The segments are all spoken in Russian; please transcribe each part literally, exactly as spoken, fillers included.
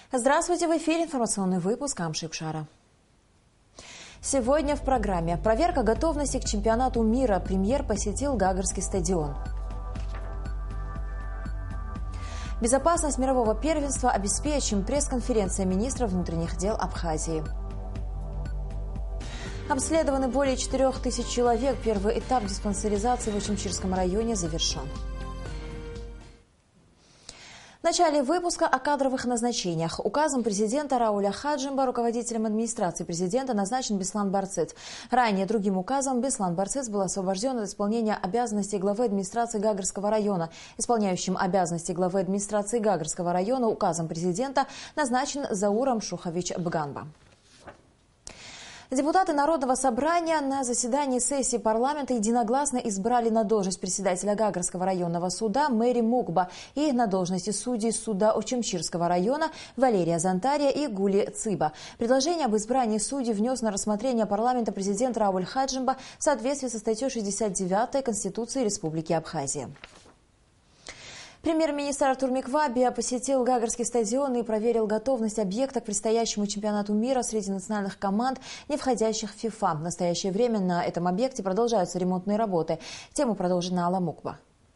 Здравствуйте, в эфире информационный выпуск Амшипшара. Сегодня в программе проверка готовности к чемпионату мира. Премьер посетил Гагарский стадион. Безопасность мирового первенства обеспечим. Пресс-конференция министра внутренних дел Абхазии. Обследованы более четырёх тысяч человек. Первый этап диспансеризации в Очимчирском районе завершен. В начале выпуска о кадровых назначениях. Указом президента Рауля Хаджимба руководителем администрации президента назначен Беслан Барцыц. Ранее другим указом Беслан Барцыц был освобожден от исполнения обязанностей главы администрации Гагарского района. Исполняющим обязанности главы администрации Гагарского района указом президента назначен Зауром Шухович Бганба. Депутаты Народного собрания на заседании сессии парламента единогласно избрали на должность председателя Гагарского районного суда Мэри Мукба и на должности судей суда Очимчирского района Валерия Зантария и Гули Циба. Предложение об избрании судей внес на рассмотрение парламента президент Рауль Хаджимба в соответствии со статьей шестьдесят девятой Конституции Республики Абхазия. Премьер-министр Артур Миквабия посетил Гагарский стадион и проверил готовность объекта к предстоящему чемпионату мира среди национальных команд, не входящих в ФИФА. В настоящее время на этом объекте продолжаются ремонтные работы. Тему продолжит Наала Мукба.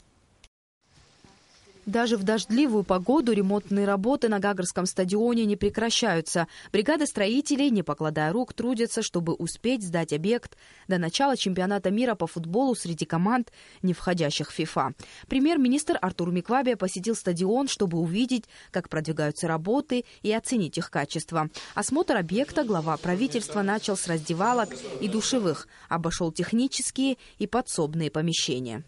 Даже в дождливую погоду ремонтные работы на Гагарском стадионе не прекращаются. Бригады строителей, не покладая рук, трудятся, чтобы успеть сдать объект до начала чемпионата мира по футболу среди команд, не входящих в ФИФА. Премьер-министр Артур Миквабия посетил стадион, чтобы увидеть, как продвигаются работы и оценить их качество. Осмотр объекта глава правительства начал с раздевалок и душевых, обошел технические и подсобные помещения.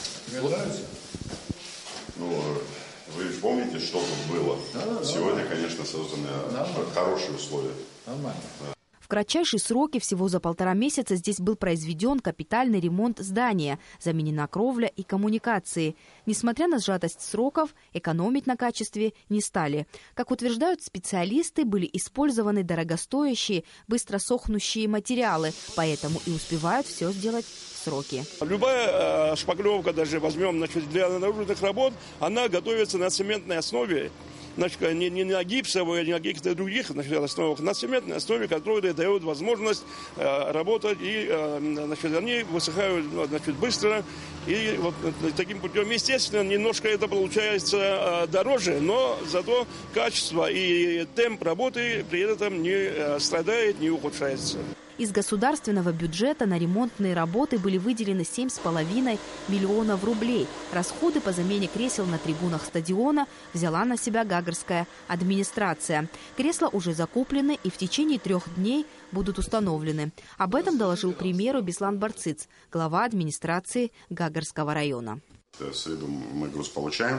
Ну, вы помните, что тут было? Да, Сегодня, да. конечно, созданы да, хорошие условия. Нормально. Да. В кратчайшие сроки, всего за полтора месяца, здесь был произведен капитальный ремонт здания, заменена кровля и коммуникации. Несмотря на сжатость сроков, экономить на качестве не стали. Как утверждают специалисты, были использованы дорогостоящие, быстро сохнущие материалы, поэтому и успевают все сделать в сроки. Любая э, шпаклевка, даже возьмем, значит, для наружных работ, она готовится на цементной основе. Значит, не, не на гипсовой, не на каких-то других значит, основах, на цементной основе, которая дает возможность э, работать, и э, значит, они высыхают значит, быстро. И вот таким путем, естественно, немножко это получается э, дороже, но зато качество и темп работы при этом не э, страдает, не ухудшается. Из государственного бюджета на ремонтные работы были выделены семь с половиной миллионов рублей. Расходы по замене кресел на трибунах стадиона взяла на себя Гагарская администрация. Кресла уже закуплены и в течение трех дней будут установлены. Об этом доложил премьеру Беслан Барцыц, глава администрации Гагарского района. В среду мы груз получаем.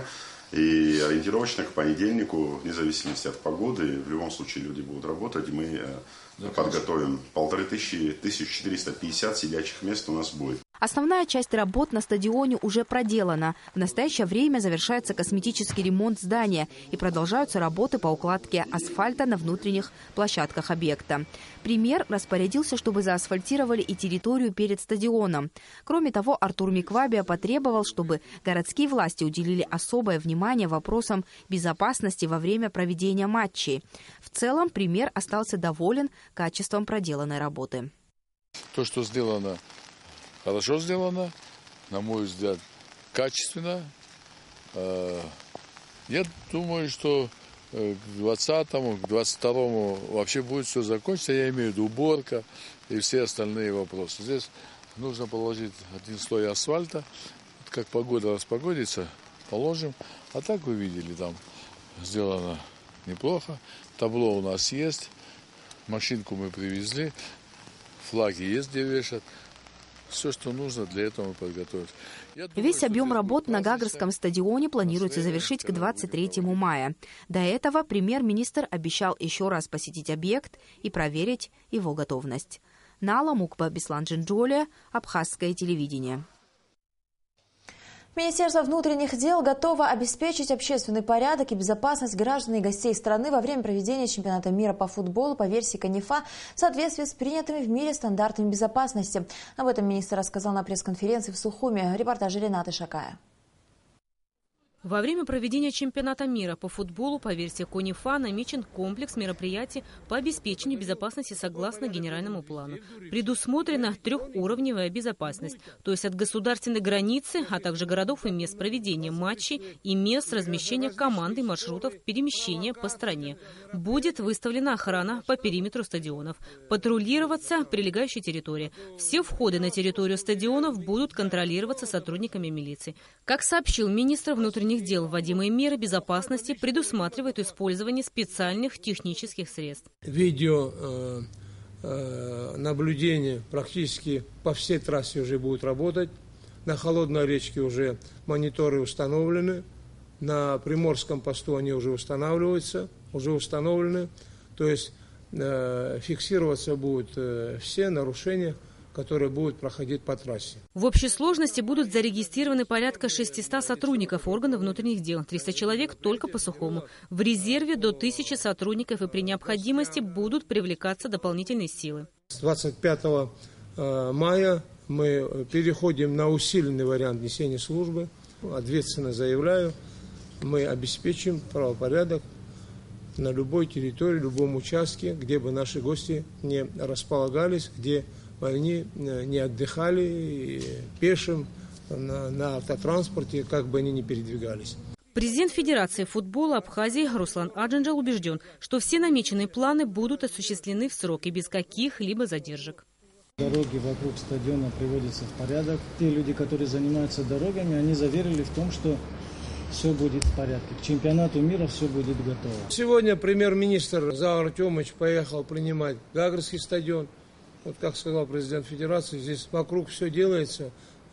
И ориентировочно к понедельнику, вне зависимости от погоды, в любом случае люди будут работать. Мы да, подготовим полторы тысячи, тысяча четыреста пятьдесят сидячих мест у нас будет. Основная часть работ на стадионе уже проделана. В настоящее время завершается косметический ремонт здания и продолжаются работы по укладке асфальта на внутренних площадках объекта. Премьер распорядился, чтобы заасфальтировали и территорию перед стадионом. Кроме того, Артур Миквабия потребовал, чтобы городские власти уделили особое внимание вопросам безопасности во время проведения матчей. В целом, премьер остался доволен качеством проделанной работы. То, что сделано, хорошо сделано, на мой взгляд, качественно. Я думаю, что к двадцатому, к двадцать второму вообще будет все закончено. Я имею в виду уборка и все остальные вопросы. Здесь нужно положить один слой асфальта. Как погода распогодится, положим. А так вы видели, там сделано неплохо. Табло у нас есть. Машинку мы привезли. Флаги есть где вешать. Все, что нужно, для этого мы подготовить. Думаю, Весь объем работ на Гагарском стадионе планируется завершить к двадцать третьему мая. До этого премьер-министр обещал еще раз посетить объект и проверить его готовность. Наала Мукба, Беслан Джинджолия, Абхазское телевидение. Министерство внутренних дел готово обеспечить общественный порядок и безопасность граждан и гостей страны во время проведения чемпионата мира по футболу по версии КНИФА в соответствии с принятыми в мире стандартами безопасности. Об этом министр рассказал на пресс-конференции в Сухуми. Репортаж Ренаты Шакая. Во время проведения чемпионата мира по футболу по версии КОНИФА намечен комплекс мероприятий по обеспечению безопасности согласно генеральному плану. Предусмотрена трехуровневая безопасность, то есть от государственной границы, а также городов и мест проведения матчей и мест размещения команд и маршрутов перемещения по стране. Будет выставлена охрана по периметру стадионов, патрулироваться прилегающие территории. Все входы на территорию стадионов будут контролироваться сотрудниками милиции. Как сообщил министр внутренних дел, вводимые меры безопасности предусматривают использование специальных технических средств. Видео э, э, наблюдение практически по всей трассе уже будет работать. На Холодной речке уже мониторы установлены. На Приморском посту они уже устанавливаются, уже установлены. То есть э, фиксироваться будут э, все нарушения, которые будут проходить по трассе. В общей сложности будут зарегистрированы порядка шестисот сотрудников органов внутренних дел, триста человек только по сухому. В резерве до тысячи сотрудников, и при необходимости будут привлекаться дополнительные силы. С двадцать пятого мая мы переходим на усиленный вариант несения службы. Ответственно заявляю, мы обеспечим правопорядок на любой территории, любом участке, где бы наши гости не располагались, где они не отдыхали пешим, на, на автотранспорте, как бы они ни передвигались. Президент Федерации футбола Абхазии Руслан Аджинджал убежден, что все намеченные планы будут осуществлены в срок и без каких-либо задержек. Дороги вокруг стадиона приводятся в порядок. Те люди, которые занимаются дорогами, они заверили в том, что все будет в порядке. К чемпионату мира все будет готово. Сегодня премьер-министр Заур Артемович поехал принимать Гагрский стадион. Вот как сказал президент Федерации, здесь вокруг все делается.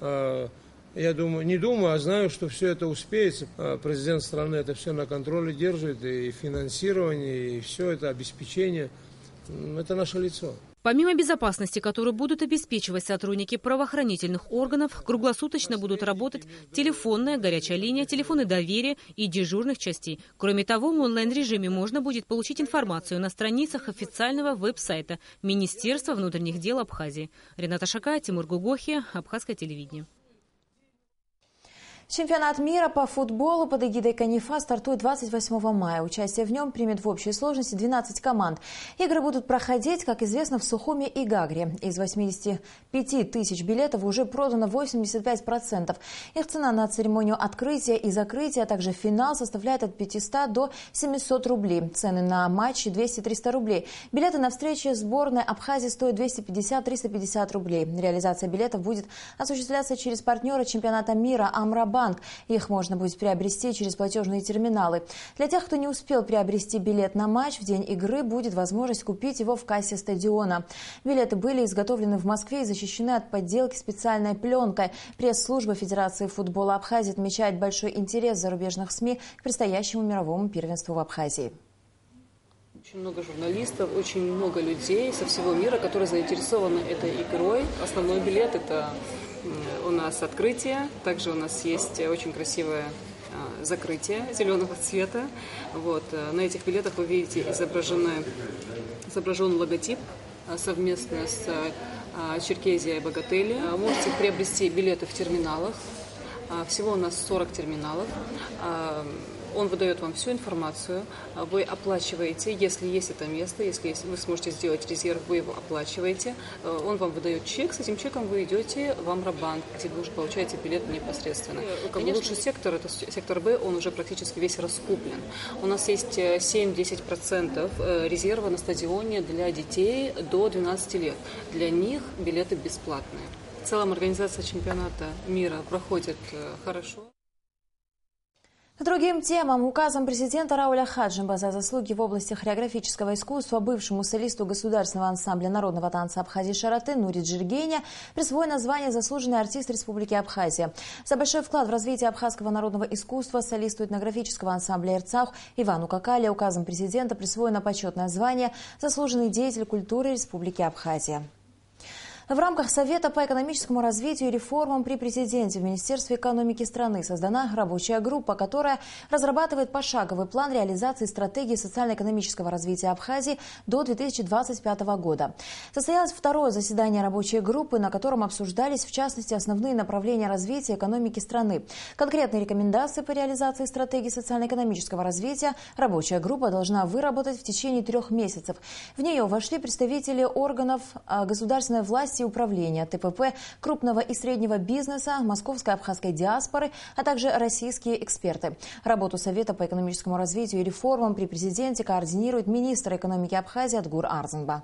Я думаю, не думаю, а знаю, что все это успеется. Президент страны это все на контроле держит, и финансирование, и все это обеспечение. Это наше лицо. Помимо безопасности, которую будут обеспечивать сотрудники правоохранительных органов, круглосуточно будут работать телефонная горячая линия, телефоны доверия и дежурных частей. Кроме того, в онлайн-режиме можно будет получить информацию на страницах официального веб-сайта Министерства внутренних дел Абхазии. Рената Шакая, Тимур Гугохи, Абхазское телевидение. Чемпионат мира по футболу под эгидой КОНИФА стартует двадцать восьмого мая. Участие в нем примет в общей сложности двенадцать команд. Игры будут проходить, как известно, в Сухуми и Гагре. Из восьмидесяти пяти тысяч билетов уже продано восемьдесят пять процентов. Их цена на церемонию открытия и закрытия, а также финал составляет от пятисот до семисот рублей. Цены на матчи двести-триста рублей. Билеты на встречи сборной Абхазии стоят двести пятьдесят — триста пятьдесят рублей. Реализация билетов будет осуществляться через партнера чемпионата мира Амрабанк. Их можно будет приобрести через платежные терминалы. Для тех, кто не успел приобрести билет на матч, в день игры будет возможность купить его в кассе стадиона. Билеты были изготовлены в Москве и защищены от подделки специальной пленкой. Пресс-служба Федерации футбола Абхазии отмечает большой интерес зарубежных СМИ к предстоящему мировому первенству в Абхазии. Очень много журналистов, очень много людей со всего мира, которые заинтересованы этой игрой. Основной билет – это у нас открытие, также у нас есть очень красивое закрытие зеленого цвета. Вот. На этих билетах вы видите изображены, изображен логотип совместно с Черкезией и Богатели. Можете приобрести билеты в терминалах. Всего у нас сорок терминалов. Он выдает вам всю информацию, вы оплачиваете, если есть это место, если вы сможете сделать резерв, вы его оплачиваете, он вам выдает чек, с этим чеком вы идете в Амрабанк, где вы уже получаете билет непосредственно. Конечно, лучший сектор, это сектор Б, он уже практически весь раскуплен. У нас есть семь-десять процентов резерва на стадионе для детей до двенадцати лет. Для них билеты бесплатные. В целом организация чемпионата мира проходит хорошо. К другим темам. Указом президента Рауля Хаджимба за заслуги в области хореографического искусства бывшему солисту государственного ансамбля народного танца Абхазии Шараты Нури Джиргене присвоено звание «Заслуженный артист Республики Абхазия». За большой вклад в развитие абхазского народного искусства солисту этнографического ансамбля «Эрцах» Ивану Какале указом президента присвоено почетное звание «Заслуженный деятель культуры Республики Абхазия». В рамках Совета по экономическому развитию и реформам при президенте в Министерстве экономики страны создана рабочая группа, которая разрабатывает пошаговый план реализации стратегии социально-экономического развития Абхазии до две тысячи двадцать пятого года. Состоялось второе заседание рабочей группы, на котором обсуждались, в частности, основные направления развития экономики страны. Конкретные рекомендации по реализации стратегии социально-экономического развития рабочая группа должна выработать в течение трех месяцев. В нее вошли представители органов государственной власти и управления, ТПП, крупного и среднего бизнеса, московской абхазской диаспоры, а также российские эксперты. Работу Совета по экономическому развитию и реформам при президенте координирует министр экономики Абхазии Адгур Арзанба.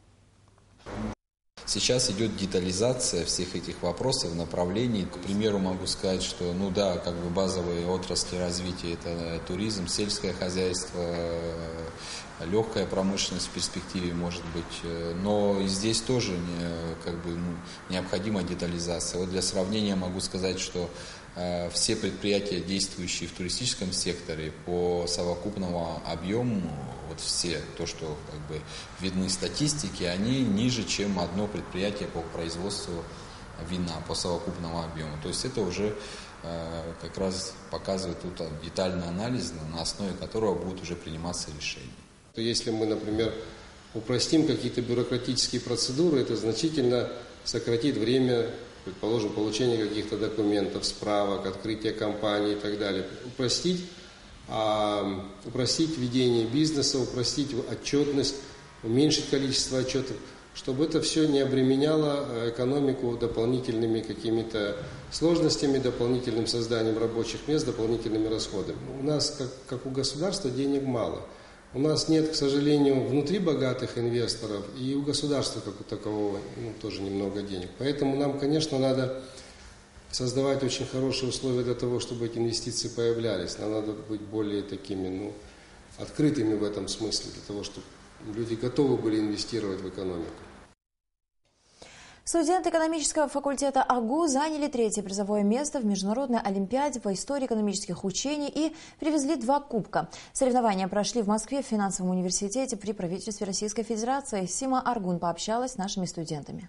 Сейчас идет детализация всех этих вопросов, направлений. К примеру, могу сказать, что, ну да, как бы базовые отрасли развития – это туризм, сельское хозяйство, легкая промышленность в перспективе, может быть. Но и здесь тоже как бы, ну, необходима детализация. Вот для сравнения могу сказать, что э, все предприятия, действующие в туристическом секторе, по совокупному объему, вот все, то, что как бы видны статистики, они ниже, чем одно предприятие по производству вина, по совокупному объему. То есть это уже э, как раз показывает тут детальный анализ, на основе которого будут уже приниматься решения. Если мы, например, упростим какие-то бюрократические процедуры, это значительно сократит время, предположим, получения каких-то документов, справок, открытия компании и так далее. Упростить, а, упростить ведение бизнеса, упростить отчетность, уменьшить количество отчетов, чтобы это все не обременяло экономику дополнительными какими-то сложностями, дополнительным созданием рабочих мест, дополнительными расходами. У нас, как, как у государства, денег мало. У нас нет, к сожалению, внутри богатых инвесторов, и у государства как у такового ну, тоже немного денег. Поэтому нам, конечно, надо создавать очень хорошие условия для того, чтобы эти инвестиции появлялись. Нам надо быть более такими, ну, открытыми в этом смысле, для того, чтобы люди готовы были инвестировать в экономику. Студенты экономического факультета АГУ заняли третье призовое место в Международной олимпиаде по истории экономических учений и привезли два кубка. Соревнования прошли в Москве в финансовом университете при правительстве Российской Федерации. Сима Аргун пообщалась с нашими студентами.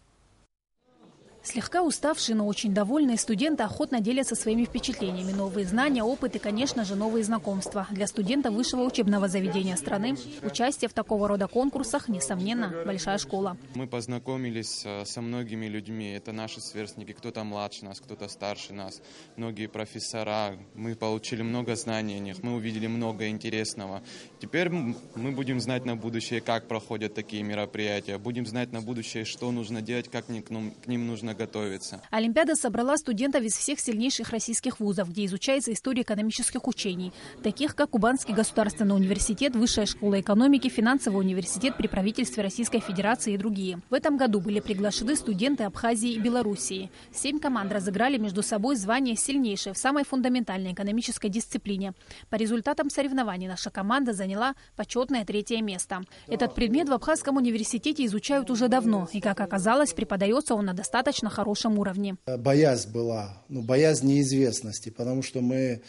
Слегка уставшие, но очень довольные студенты охотно делятся своими впечатлениями. Новые знания, опыт и, конечно же, новые знакомства. Для студентов высшего учебного заведения страны участие в такого рода конкурсах, несомненно, большая школа. Мы познакомились со многими людьми. Это наши сверстники. Кто-то младше нас, кто-то старше нас. Многие профессора. Мы получили много знаний о них. Мы увидели много интересного. Теперь мы будем знать на будущее, как проходят такие мероприятия. Будем знать на будущее, что нужно делать, как к ним нужно готовиться. Олимпиада собрала студентов из всех сильнейших российских вузов, где изучается история экономических учений, таких как Кубанский государственный университет, Высшая школа экономики, Финансовый университет при правительстве Российской Федерации и другие. В этом году были приглашены студенты Абхазии и Белоруссии. Семь команд разыграли между собой звание сильнейшей в самой фундаментальной экономической дисциплине. По результатам соревнований наша команда заняла почетное третье место. Этот предмет в Абхазском университете изучают уже давно, и, как оказалось, преподается он на достаточно на хорошем уровне. Боязнь была, ну, боязнь неизвестности, потому что мы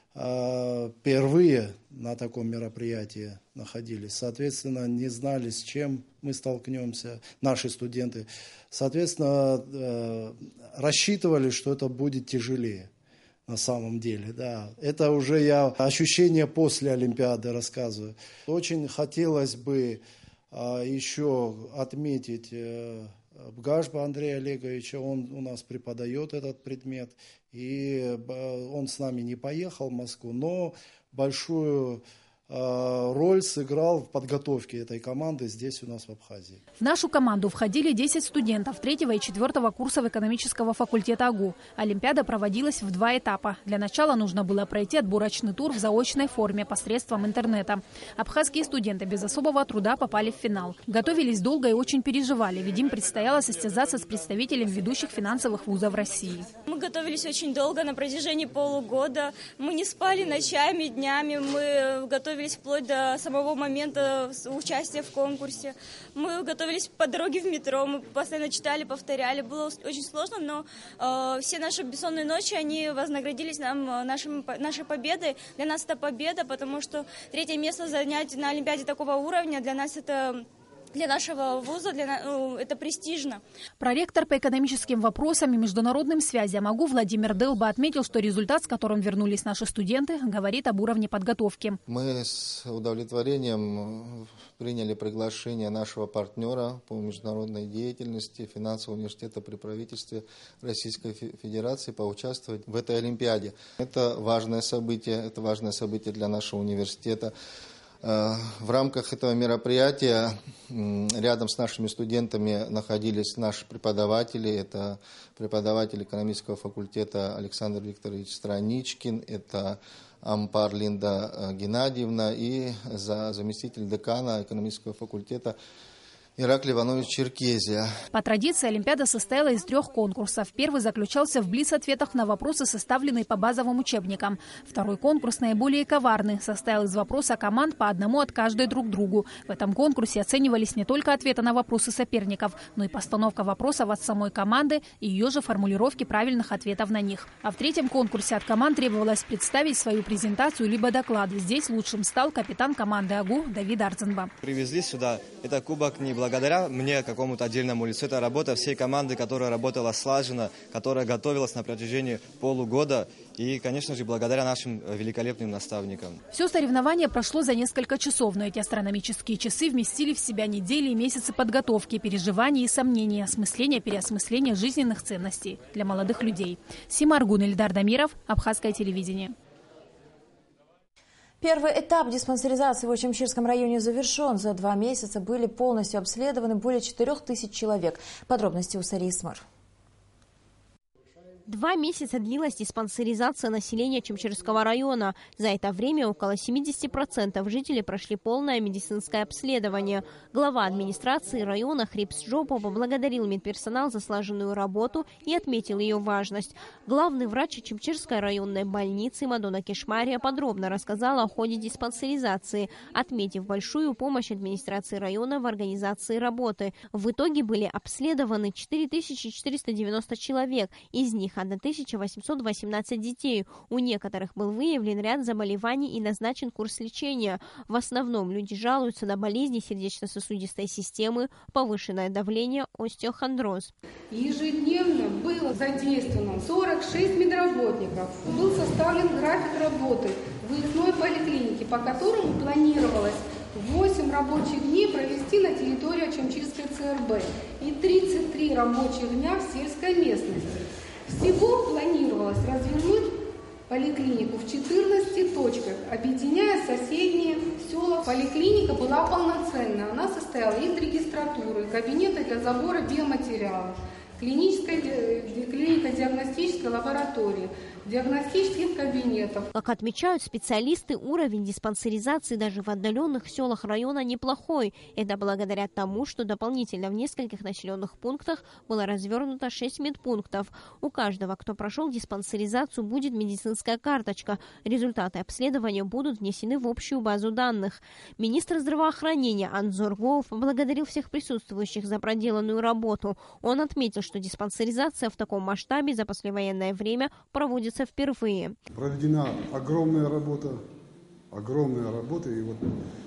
э, впервые на таком мероприятии находились. Соответственно, не знали, с чем мы столкнемся, наши студенты. Соответственно, э, рассчитывали, что это будет тяжелее. На самом деле, да. Это уже я ощущения после Олимпиады рассказываю. Очень хотелось бы э, еще отметить э, Бгашба Андрея Олеговича, он у нас преподает этот предмет, и он с нами не поехал в Москву, но большую роль сыграл в подготовке этой команды здесь у нас в Абхазии. В нашу команду входили десять студентов третьего и четвертого курсов экономического факультета АГУ. Олимпиада проводилась в два этапа. Для начала нужно было пройти отборочный тур в заочной форме посредством интернета. Абхазские студенты без особого труда попали в финал. Готовились долго и очень переживали, ведь им предстояло состязаться с представителями ведущих финансовых вузов России. Мы готовились очень долго, на протяжении полугода. Мы не спали ночами, днями, мы готовились вплоть до самого момента участия в конкурсе. Мы готовились по дороге в метро, мы постоянно читали, повторяли. Было очень сложно, но э, все наши бессонные ночи, они вознаградились нам нашим, нашей победой. Для нас это победа, потому что третье место занять на Олимпиаде такого уровня, для нас это для нашего вуза, для, ну, это престижно. Проректор по экономическим вопросам и международным связям АГУ Владимир Дылба отметил, что результат, с которым вернулись наши студенты, говорит об уровне подготовки. Мы с удовлетворением приняли приглашение нашего партнера по международной деятельности финансового университета при правительстве Российской Федерации поучаствовать в этой Олимпиаде. Это важное событие, это важное событие для нашего университета. В рамках этого мероприятия рядом с нашими студентами находились наши преподаватели. Это преподаватель экономического факультета Александр Викторович Страничкин, это Ампар Линда Геннадьевна и заместитель декана экономического факультета Ираклий Иванович Черкезия. По традиции Олимпиада состояла из трех конкурсов. Первый заключался в блиц-ответах на вопросы, составленные по базовым учебникам. Второй конкурс, наиболее коварный, состоял из вопроса команд по одному от каждой друг другу. В этом конкурсе оценивались не только ответы на вопросы соперников, но и постановка вопросов от самой команды и ее же формулировки правильных ответов на них. А в третьем конкурсе от команд требовалось представить свою презентацию либо доклад. Здесь лучшим стал капитан команды АГУ Давид Арценба. Привезли сюда. Это кубок не благодаря мне, какому-то отдельному лицу. Это работа всей команды, которая работала слаженно, которая готовилась на протяжении полугода. И, конечно же, благодаря нашим великолепным наставникам. Все соревнование прошло за несколько часов, но эти астрономические часы вместили в себя недели и месяцы подготовки, переживаний и сомнений, осмысления, переосмысления жизненных ценностей для молодых людей. Сима Аргун, Ильдар Дамиров, Абхазское телевидение. Первый этап диспансеризации в Очамчирском районе завершен. За два месяца были полностью обследованы более четырех тысяч человек. Подробности у Сарии Смыр. Два месяца длилась диспансеризация населения Очамчирского района. За это время около семидесяти процентов жителей прошли полное медицинское обследование. Глава администрации района Хрипс Джопо поблагодарил медперсонал за слаженную работу и отметил ее важность. Главный врач Очамчирской районной больницы Мадонна Кешмария подробно рассказала о ходе диспансеризации, отметив большую помощь администрации района в организации работы. В итоге были обследованы четыре тысячи четыреста девяносто человек, из них тысяча восемьсот восемнадцать детей. У некоторых был выявлен ряд заболеваний и назначен курс лечения. В основном люди жалуются на болезни сердечно-сосудистой системы, повышенное давление, остеохондроз. Ежедневно было задействовано сорок шесть медработников. Был составлен график работы выездной поликлиники, по которому планировалось восемь рабочих дней провести на территории Очамчирской ЦРБ и тридцать три рабочих дня в сельской местности. Всего планировалось развернуть поликлинику в четырнадцати точках, объединяя соседние села. Поликлиника была полноценная. Она состояла из регистратуры, кабинета для забора биоматериалов, клинической, клинико-диагностической лаборатории, диагностических кабинетов. Как отмечают специалисты, уровень диспансеризации даже в отдаленных селах района неплохой. Это благодаря тому, что дополнительно в нескольких населенных пунктах было развернуто шесть медпунктов. У каждого, кто прошел диспансеризацию, будет медицинская карточка. Результаты обследования будут внесены в общую базу данных. Министр здравоохранения Анзор Гоов поблагодарил всех присутствующих за проделанную работу. Он отметил, что диспансеризация в таком масштабе за послевоенное время проводится впервые. Проведена огромная работа, огромная работа, и вот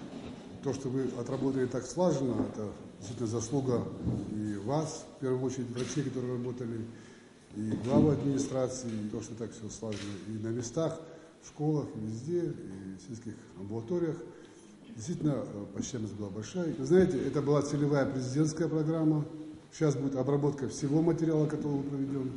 то, что вы отработали так слаженно, это действительно заслуга и вас, в первую очередь врачей, которые работали, и главы администрации, и то, что так все слаженно и на местах, в школах, везде, и в сельских амбулаториях. Действительно, почтенность была большая. Вы знаете, это была целевая президентская программа. Сейчас будет обработка всего материала, который мы проведем.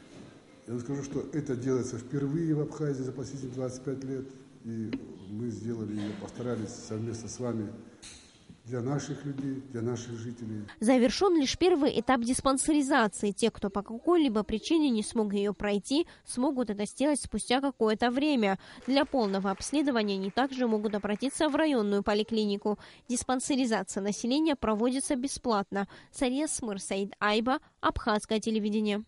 Я вам скажу, что это делается впервые в Абхазии за последние двадцать пять лет. И мы сделали ее, постарались совместно с вами для наших людей, для наших жителей. Завершен лишь первый этап диспансеризации. Те, кто по какой-либо причине не смог ее пройти, смогут это сделать спустя какое-то время. Для полного обследования они также могут обратиться в районную поликлинику. Диспансеризация населения проводится бесплатно. Сария Смыр, Саид Айба, Абхазское телевидение.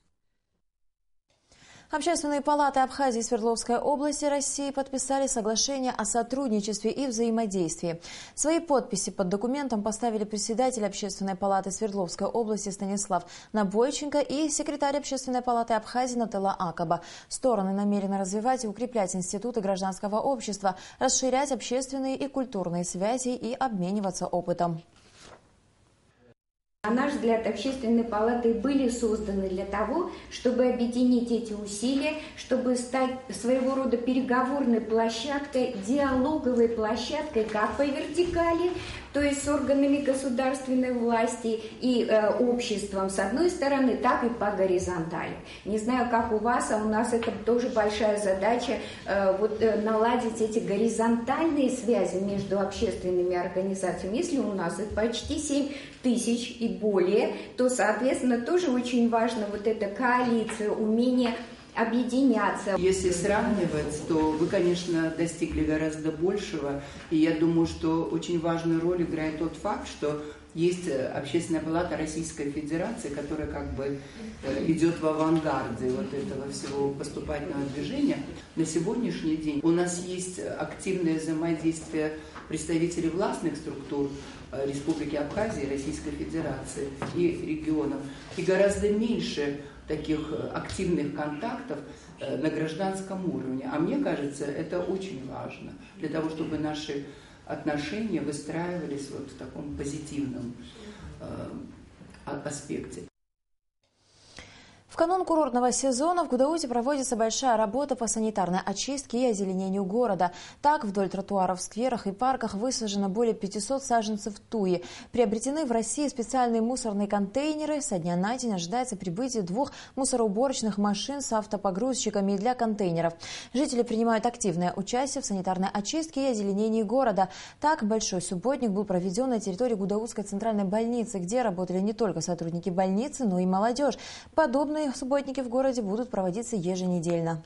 Общественные палаты Абхазии и Свердловской области России подписали соглашение о сотрудничестве и взаимодействии. Свои подписи под документом поставили председатель Общественной палаты Свердловской области Станислав Набойченко и секретарь Общественной палаты Абхазии Нателла Акаба. Стороны намерены развивать и укреплять институты гражданского общества, расширять общественные и культурные связи и обмениваться опытом. На наш взгляд, общественные палаты были созданы для того, чтобы объединить эти усилия, чтобы стать своего рода переговорной площадкой, диалоговой площадкой как по вертикали, то есть с органами государственной власти и э, обществом с одной стороны, так и по горизонтали. Не знаю, как у вас, а у нас это тоже большая задача э, вот, э, наладить эти горизонтальные связи между общественными организациями. Если у нас их почти семь тысяч и более, то, соответственно, тоже очень важно вот эта коалиция, умение объединяться. Если сравнивать, то вы, конечно, достигли гораздо большего. И я думаю, что очень важную роль играет тот факт, что есть Общественная палата Российской Федерации, которая как бы идет в авангарде вот этого всего поступательного движения. На сегодняшний день у нас есть активное взаимодействие представителей властных структур Республики Абхазия, Российской Федерации и регионов. И гораздо меньше таких активных контактов на гражданском уровне. А мне кажется, это очень важно для того, чтобы наши отношения выстраивались вот в таком позитивном э, аспекте. В канун курортного сезона в Гудауте проводится большая работа по санитарной очистке и озеленению города. Так, вдоль тротуаров в скверах и парках высажено более пятисот саженцев туи. Приобретены в России специальные мусорные контейнеры. Со дня на день ожидается прибытие двух мусороуборочных машин с автопогрузчиками для контейнеров. Жители принимают активное участие в санитарной очистке и озеленении города. Так, большой субботник был проведен на территории Гудаутской центральной больницы, где работали не только сотрудники больницы, но и молодежь. Подобные субботники в городе будут проводиться еженедельно.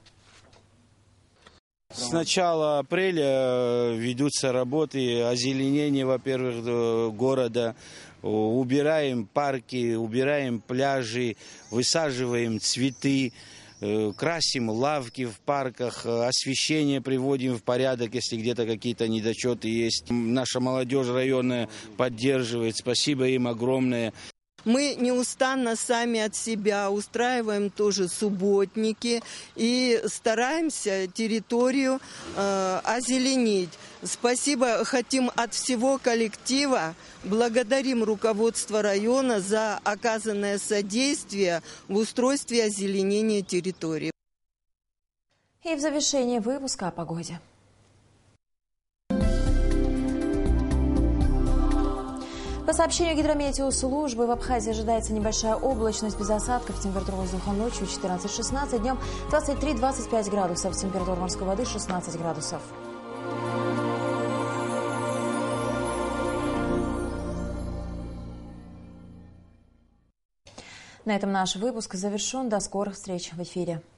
С начала апреля ведутся работы озеленения, во-первых, города. Убираем парки, убираем пляжи, высаживаем цветы, красим лавки в парках, освещение приводим в порядок, если где-то какие-то недочеты есть. Наша молодежь районная поддерживает. Спасибо им огромное. Мы неустанно сами от себя устраиваем тоже субботники и стараемся территорию э, озеленить. Спасибо хотим от всего коллектива. Благодарим руководство района за оказанное содействие в устройстве озеленения территории. И в завершении выпуска о погоде. По сообщению гидрометеослужбы, в Абхазии ожидается небольшая облачность без осадков. Температура воздуха ночью четырнадцать-шестнадцать, днем двадцать три - двадцать пять градусов. Температура морской воды шестнадцать градусов. На этом наш выпуск завершен. До скорых встреч в эфире.